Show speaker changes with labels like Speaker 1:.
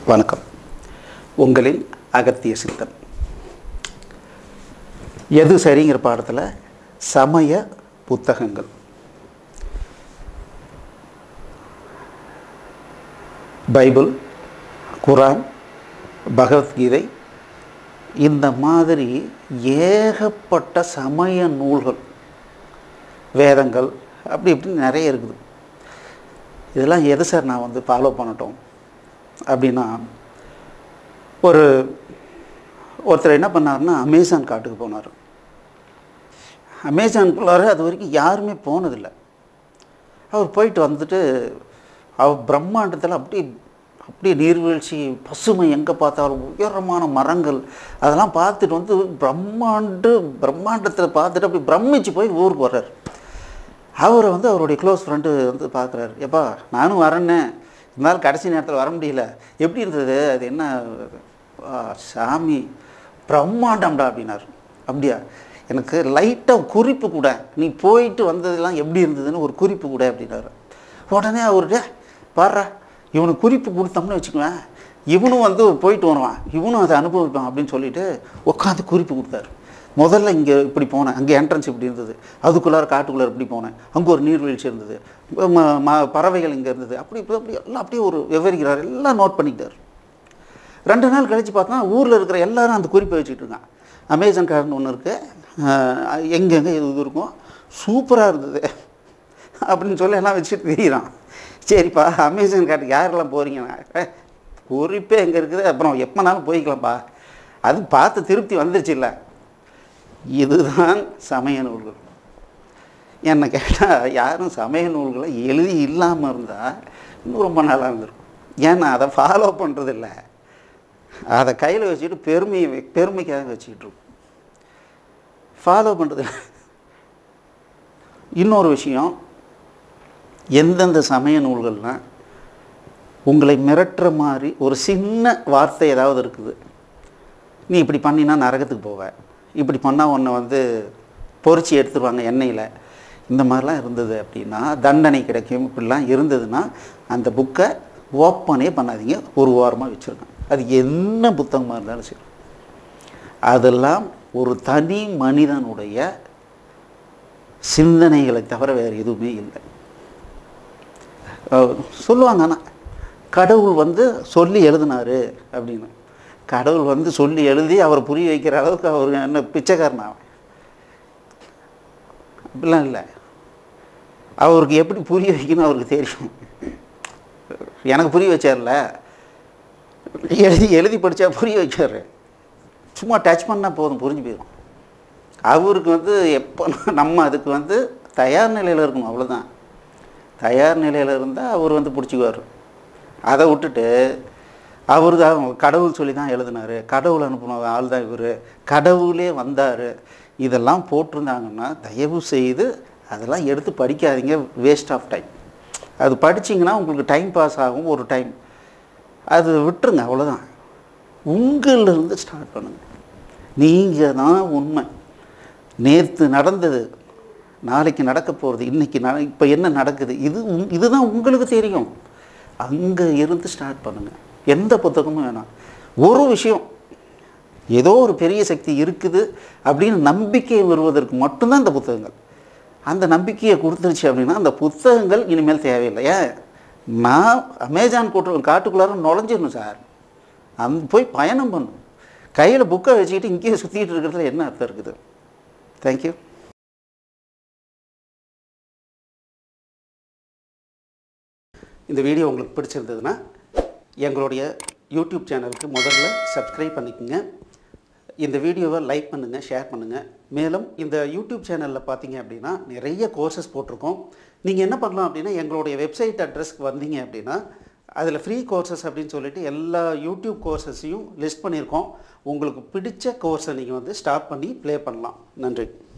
Speaker 1: வணக்கம். உங்களின் அகத்திய சித்தன். எது சரிங்கிற பாடத்தில் சமய புத்தகங்கள், பைபிள், குரான், பகவத்கீதை, இந்த மாதிரி ஏகப்பட்ட சமய நூல்கள், வேதங்கள் அப்படி இப்படின்னு நிறைய இருக்குது. இதெல்லாம் எது சார் நான் ஃபாலோ பண்ணட்டும் அப்படின்னா, ஒருத்தர் என்ன பண்ணார்னா அமேசான் காட்டுக்கு போனார். அமேசானுக்குள்ளார அது வரைக்கும் யாருமே போனதில்லை. அவர் போயிட்டு வந்துட்டு அவர் பிரம்மாண்டத்தில் அப்படியே நீர்வீழ்ச்சி, பசுமை, எங்கே பார்த்தாலும் உயரமான மரங்கள், அதெல்லாம் பார்த்துட்டு பிரம்மாண்டத்தில் பார்த்துட்டு அப்படி பிரமிச்சு போய் ஊருக்கு வர்றார். அவரை அவருடைய க்ளோஸ் ஃப்ரெண்டு பார்க்குறாரு. எப்பா நானும் வரேன்னே, இருந்தாலும் கடைசி நேரத்தில் வர முடியல, எப்படி இருந்தது அது, என்ன சாமி பிரம்மாண்டம்டா அப்படின்னார். அப்படியா, எனக்கு லைட்டாக குறிப்பு கூட, நீ போயிட்டு வந்ததெல்லாம் எப்படி இருந்ததுன்னு ஒரு குறிப்பு கூட அப்படின்னாரு. உடனே அவர்கிட்ட பாடுறா, இவனுக்கு குறிப்பு கொடுத்தோம்னு வச்சுக்குவேன், இவனும் போயிட்டு வருவான், இவனும் அதை அனுபவிப்பான் அப்படின்னு சொல்லிட்டு உட்காந்து குறிப்பு கொடுத்தாரு. முதல்ல இங்கே இப்படி போனேன், அங்கே என்ட்ரன்ஸ் இப்படி இருந்தது, அதுக்குள்ளார காட்டுக்குள்ளார இப்படி போனேன், அங்கே ஒரு நீர்வீழ்ச்சி இருந்தது, பறவைகள் இங்கே இருந்தது, அப்படி எல்லாம் அப்படியே ஒரு விவரிக்கிறார், எல்லாம் நோட் பண்ணிக்கிட்டார். 2 நாள் கழித்து பார்த்தா ஊரில் இருக்கிற எல்லாரும் அந்த குறிப்பை வச்சுக்கிட்டு இருக்கான். அமேசான் கார்டன் ஒன்று இருக்குது, எங்கெங்கே இது இருக்கும், சூப்பராக இருந்தது அப்படின்னு சொல்லி எல்லாம் வச்சுட்டு தெரியுறான். சரிப்பா, அமேசான் கார்டுக்கு யாரெல்லாம் போகிறீங்கன்னா, குறிப்பே எங்கே இருக்குது, அப்புறம் எப்போனாலும் போய்க்கலாம்ப்பா, அது பார்த்து திருப்தி வந்துருச்சு இல்லை. இதுதான் சமய நூல்கள். என்னை கேட்டால் யாரும் சமய நூல்களை எழுதி இல்லாமல் இருந்தால் இன்னும் ரொம்ப நல்லா இருந்திருக்கும். ஏன்னா அதை ஃபாலோ பண்ணுறதில்ல, அதை கையில் வச்சுக்கிட்டு பெருமைக்காக வச்சுக்கிட்டு ஃபாலோ பண்ணுறதில்ல. இன்னொரு விஷயம், எந்தெந்த சமய நூல்கள்னால் உங்களை மிரட்டுற மாதிரி ஒரு சின்ன வார்த்தை ஏதாவது இருக்குது, நீ இப்படி பண்ணினா நரகத்துக்கு போவ, இப்படி பண்ணால் உன்னை பொறிச்சு எடுத்துருவாங்க எண்ணெயில், இந்த மாதிரிலாம் இருந்தது அப்படின்னா தண்டனை கிடைக்கும், இப்படிலாம் இருந்ததுன்னா அந்த புக்கை ஓப்பனே பண்ணாதீங்க, ஒரு வாரமாக வச்சுருங்க. அது என்ன புத்தகமாக இருந்தாலும் சரி, அதெல்லாம் ஒரு தனி மனிதனுடைய சிந்தனைகளை தவிர வேறு எதுவுமே இல்லை. சொல்லுவாங்க, ஆனால் கடவுள் சொல்லி எழுதினார் அப்படின்னு. கடவுள் சொல்லி எழுதி அவர் புரிய வைக்கிற அளவுக்கு அவர் என்ன பிச்சைக்காரன் ஆகும்? அப்படிலாம் இல்லை. அவருக்கு எப்படி புரிய வைக்கணும் அவருக்கு தெரியும். எனக்கு புரிய வச்சார்ல, எழுதி படித்தா புரிய வச்சார். சும்மா டச் பண்ணால் போதும், புரிஞ்சு போயிடும். அவருக்கு எப்போ நம்ம அதுக்கு தயார் நிலையில் இருக்கணும், அவ்வளோதான். தயார் நிலையில் இருந்தால் அவர் பிடிச்சிக்குவார். அதை விட்டுட்டு அவர் தான் கடவுள் சொல்லி தான் எழுதினார், கடவுள் அனுப்பின ஆள் தான் இவர், கடவுளே வந்தார், இதெல்லாம் போட்டிருந்தாங்கன்னா தயவு செய்து அதெல்லாம் எடுத்து படிக்காதீங்க, வேஸ்ட் ஆஃப் டைம். அது படிச்சிங்கன்னா உங்களுக்கு டைம் பாஸ் ஆகும், ஒரு டைம், அது விட்டுருங்க, அவ்வளோதான். உங்களிலிருந்து ஸ்டார்ட் பண்ணுங்கள். நீங்கள் தான் உண்மை. நேற்று நடந்தது, நாளைக்கு நடக்க போகிறது, இன்றைக்கி இப்போ என்ன நடக்குது, இதுதான் உங்களுக்கு தெரியும். அங்கே இருந்து ஸ்டார்ட் பண்ணுங்கள். எந்த புத்தகமும் வேணாம். ஒரு விஷயம், ஏதோ ஒரு பெரிய சக்தி இருக்குது அப்படின்னு நம்பிக்கை வருவதற்கு மட்டும்தான் இந்த புத்தகங்கள். அந்த நம்பிக்கையை கொடுத்துருச்சு அப்படின்னா அந்த புத்தகங்கள் இனிமேல் தேவையில்லை. ஏன், நான் அமேசான் காட்டுக்குள்ளார நுழைஞ்சிடணும் சார், போய் பயணம் பண்ணணும். கையில் புக்கை வச்சுக்கிட்டு இங்கேயே சுற்றிக்கிட்டு இருக்கிறதுல என்ன அர்த்தம் இருக்குது? தேங்க்யூ. இந்த வீடியோ உங்களுக்கு பிடிச்சிருந்ததுன்னா எங்களுடைய யூடியூப் சேனலுக்கு முதல்ல சப்ஸ்கிரைப் பண்ணிக்கோங்க. இந்த வீடியோவை லைக் பண்ணுங்கள், ஷேர் பண்ணுங்கள். மேலும் இந்த யூடியூப் சேனலில் பார்த்தீங்க அப்படின்னா நிறைய கோர்சஸ் போட்டிருக்கோம். நீங்கள் என்ன பண்ணலாம் அப்படின்னா, எங்களுடைய வெப்சைட் அட்ரஸ்க்கு வந்தீங்க அப்படின்னா அதில் ஃப்ரீ கோர்சஸ் அப்படின்னு சொல்லிட்டு எல்லா யூடியூப் கோர்சஸையும் லிஸ்ட் பண்ணியிருக்கோம். உங்களுக்கு பிடிச்ச கோர்ஸை நீங்கள் ஸ்டார்ட் பண்ணி ப்ளே பண்ணலாம். நன்றி.